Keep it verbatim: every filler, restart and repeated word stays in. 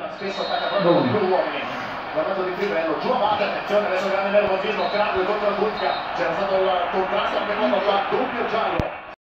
spesso attacca proprio con due uomini. Guardato di Crivello, giù Abate, attenzione adesso grande nervosismo, Crabbe contro Kutka, c'era stato il contrasto anche quando fa doppio giallo.